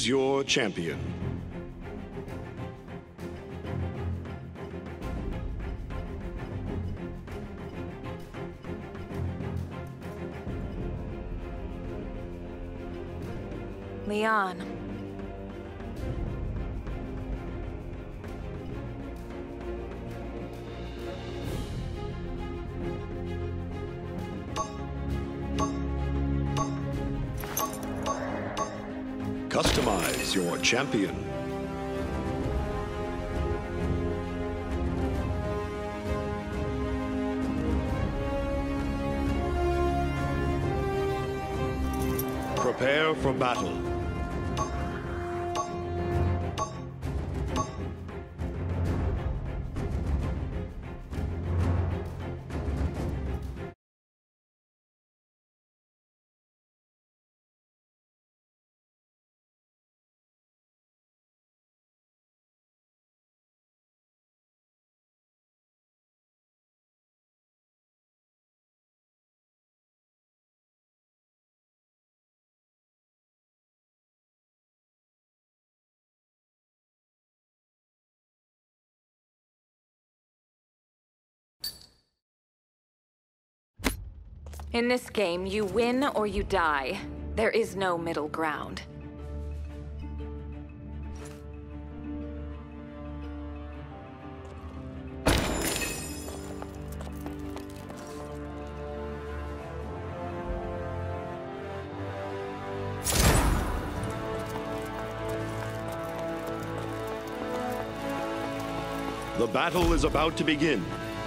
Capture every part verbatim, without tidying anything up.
Choose your champion. Leon. Customize your champion. Prepare for battle. In this game, you win or you die. There is no middle ground. The battle is about to begin.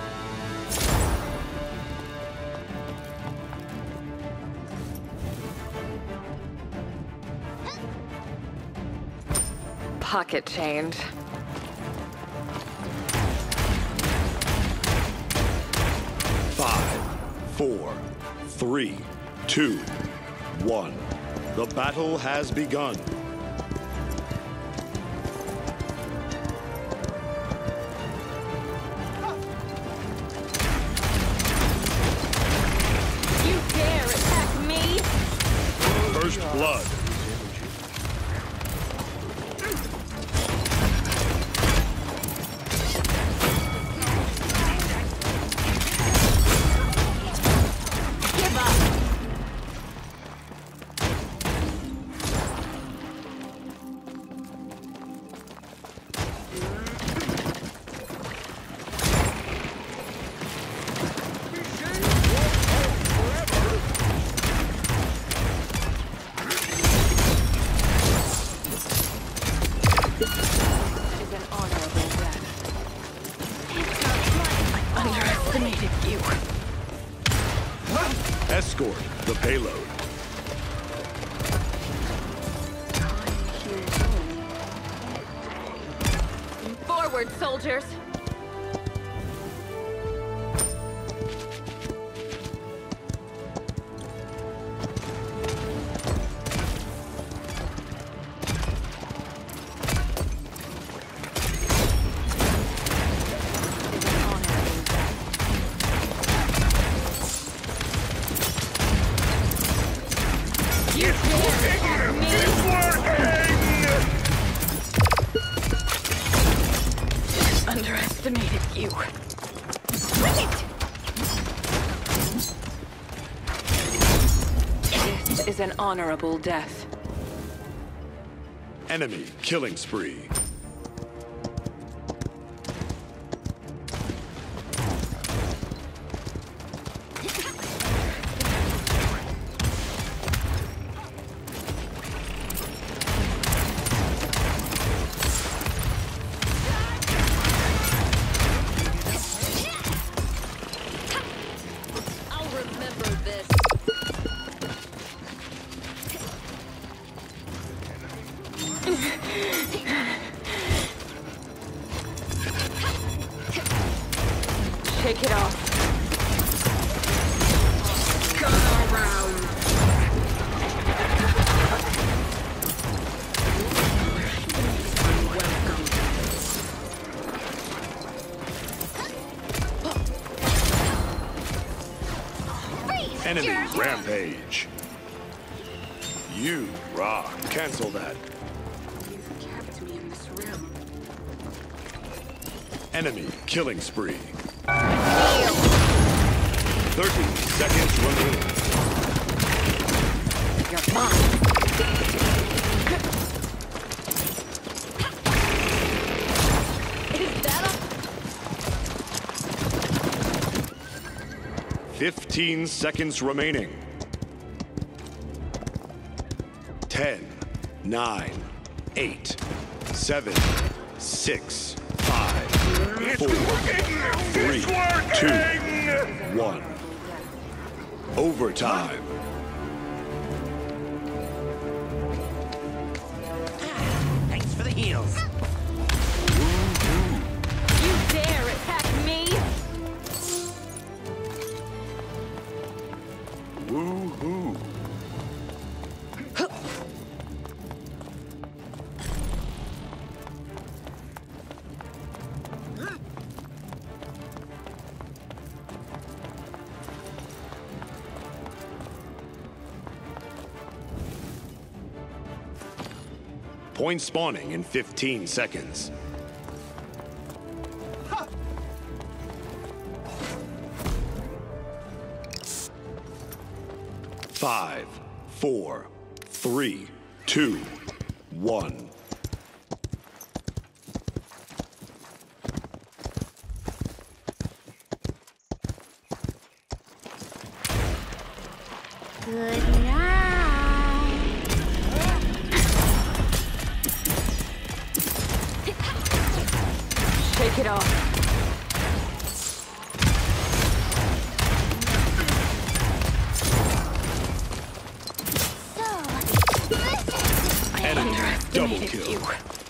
Pocket change. Five, four, three, two, one. The battle has begun. You dare attack me? First blood. Escort the payload. Forward, soldiers! Underestimated you. Bring it! This is an honorable death. Enemy killing spree. Shake it off. Come around. Enemy rampage. You rock. Cancel that. Enemy killing spree. thirty seconds remaining. You're mine. Is that a... fifteen seconds remaining. ten, nine, eight, seven, six, five, four, three, two, one. Overtime. Thanks for the heals. You dare attack me? Woo-hoo. Point spawning in fifteen seconds. Five, four, three, two, one. Good night. Shake it off. Enemy double Underestimated kill. you.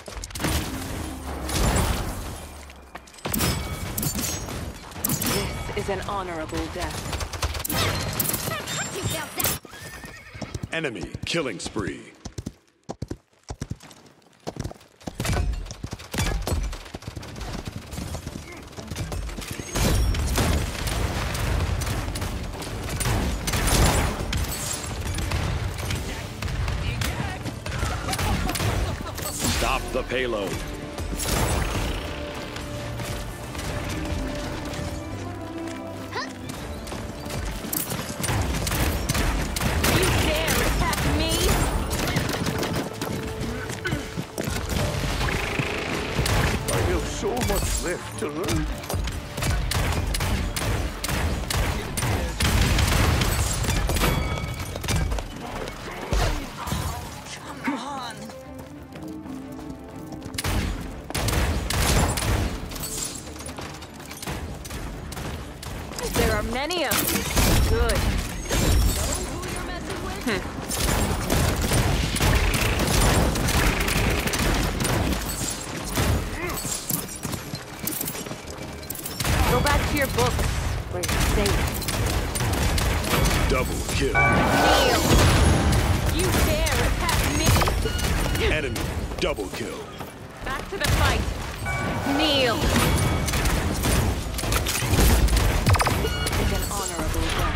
This is an honorable death. Enemy killing spree. Stop the payload. You dare attack me? I have so much left to learn. There are many of you. Good. Go back to your books, where you're safe. Double kill. Kneel! You dare attack me? Enemy double kill. Back to the fight. Kneel! It's an honorable death.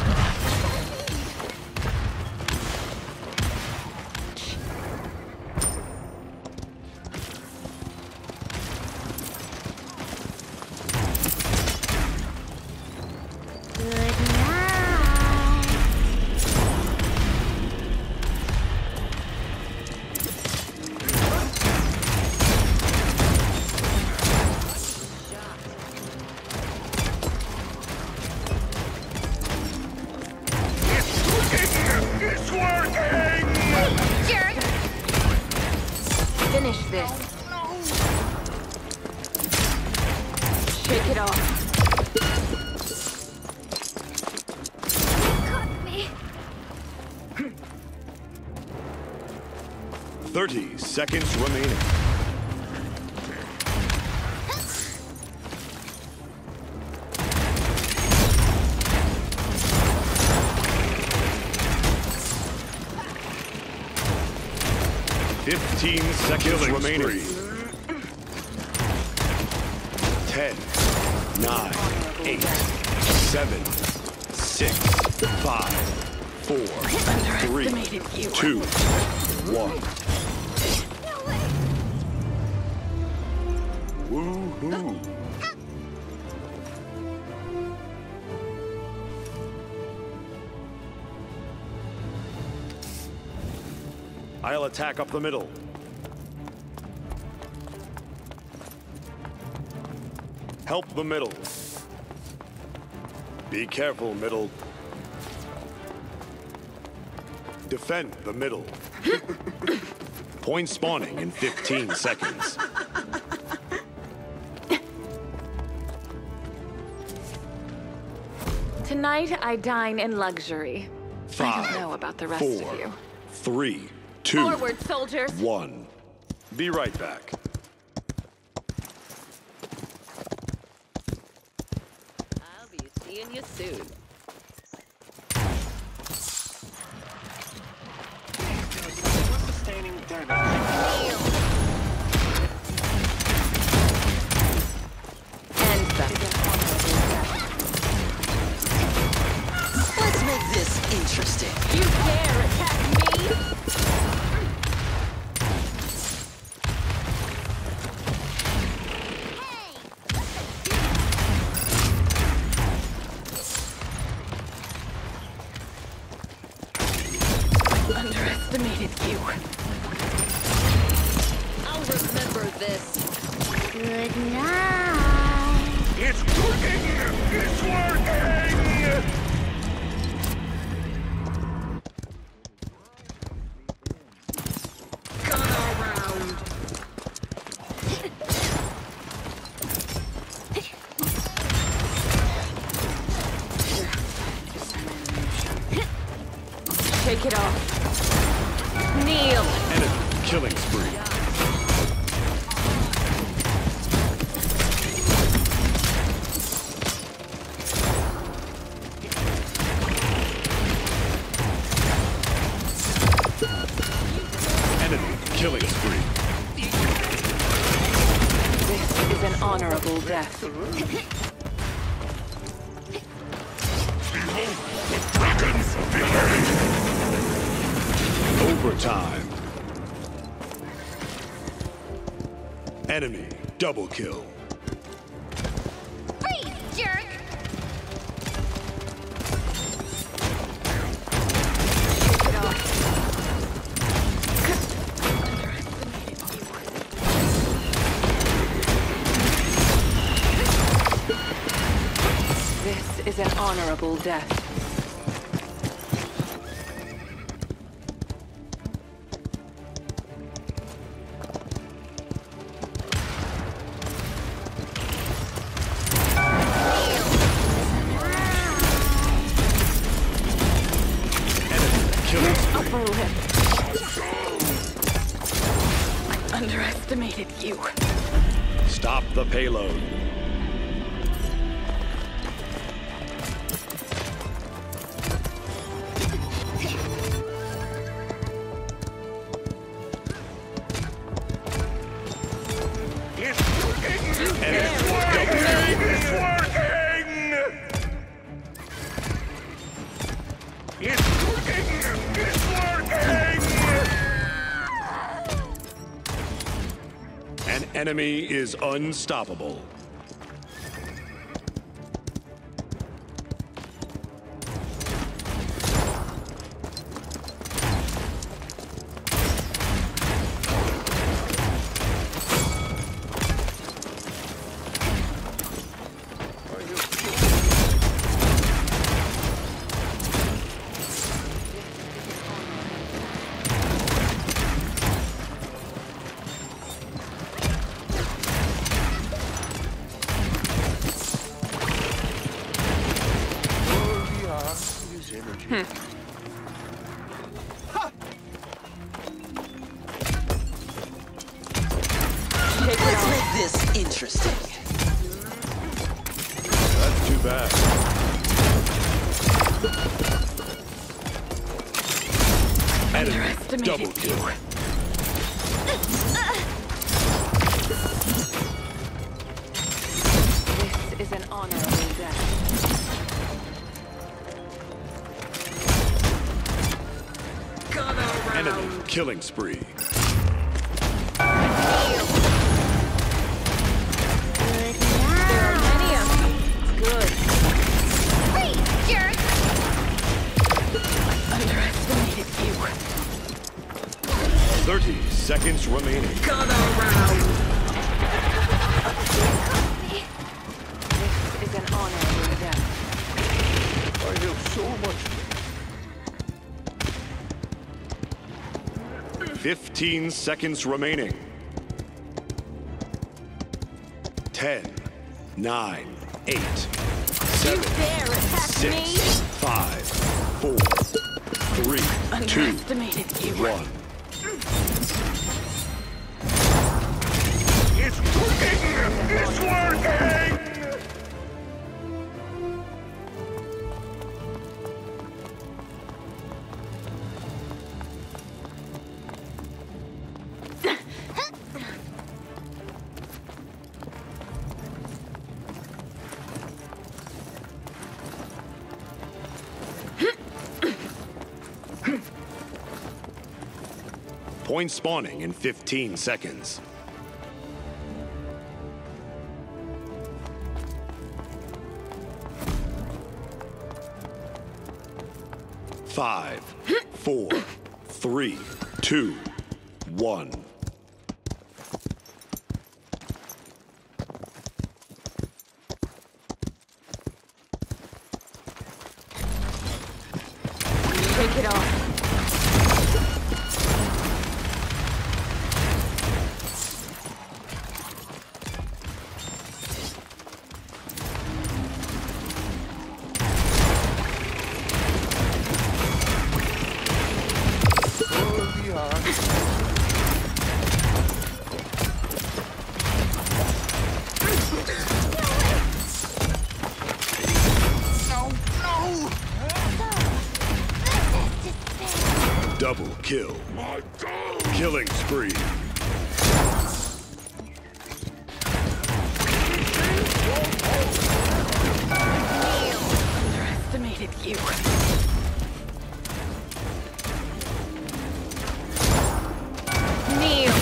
Good night. It's working! Jerk. Finish this. Shake it off. Caught me. thirty seconds remaining. Fifteen seconds remaining. Ten, nine, eight, seven, six, five, four, three, two, one. No way. Woohoo! I'll attack up the middle. Help the middle. Be careful, middle. Defend the middle. Point spawning in fifteen seconds. Tonight, I dine in luxury. Five, I don't know about the rest four, of you. three, two, Forward, soldiers! one. Be right back. I'll be seeing you soon. Sustaining damage. End them. Let's make this interesting. You dare attack me? Underestimated you. I'll remember this. Good night. It's working! It's working! Gun around. Take it off. Kneel. Enemy killing spree. Enemy killing spree. This is an honorable death. Overtime. Enemy double kill. Freeze, jerk. Take it off. This is an honorable death. Killing spree. Upper lip. I underestimated you. Stop the payload. It's working! Enemy It's double working! kill. It's working! It's working! It's working! An enemy is unstoppable. Take it Let's off. make this interesting. That's too bad. Enemy Underestimated double kill. you. This is an honorable death. Gun around. Enemy killing spree. Good There are night. many of you. Good. Freeze, jerk. Underestimated you. seconds remaining. Gonna round. This is an honorable death. I have so much. Fifteen seconds remaining. Ten, nine, eight, seven, dare attack me? six, five, four, three, two, Underestimated you. one. It's working! It's working! Point spawning in fifteen seconds. Five, four, three, two, one. Take it off. Double kill. Killing spree. Underestimated you. Kneel.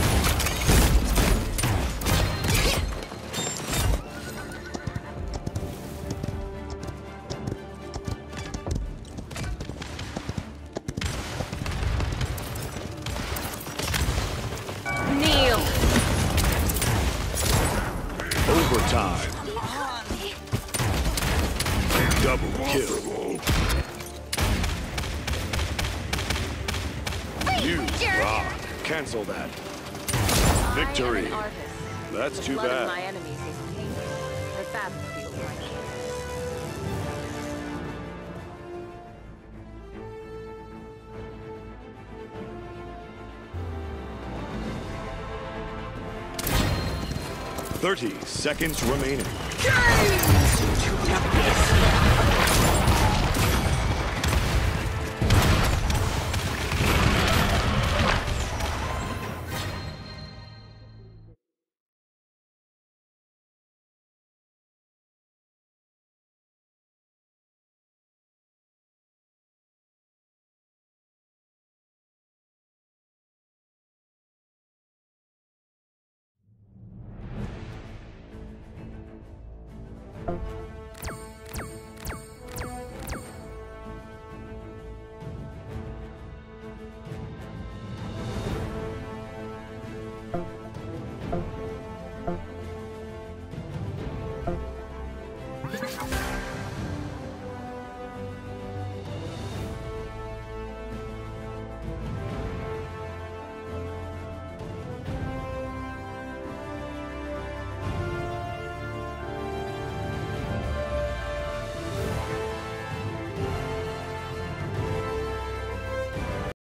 Kneel. Overtime. Double kill. You rock. Cancel that. Victory. I am an artist. That's The too blood of my bad. enemies is tainted. The battlefield like his. Thirty seconds remaining. Thank you.